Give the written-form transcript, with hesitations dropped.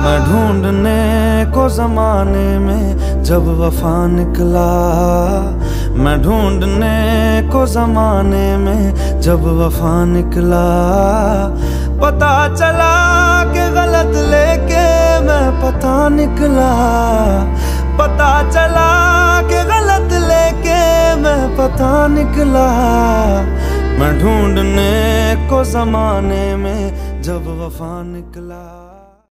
मैं ढूंढने को जमाने में जब वफा निकला, मैं ढूंढने को जमाने में जब वफा निकला। पता चला कि गलत लेके मैं पता निकला, पता चला कि गलत लेके मैं पता निकला। मैं ढूंढने को जमाने में जब वफा निकला।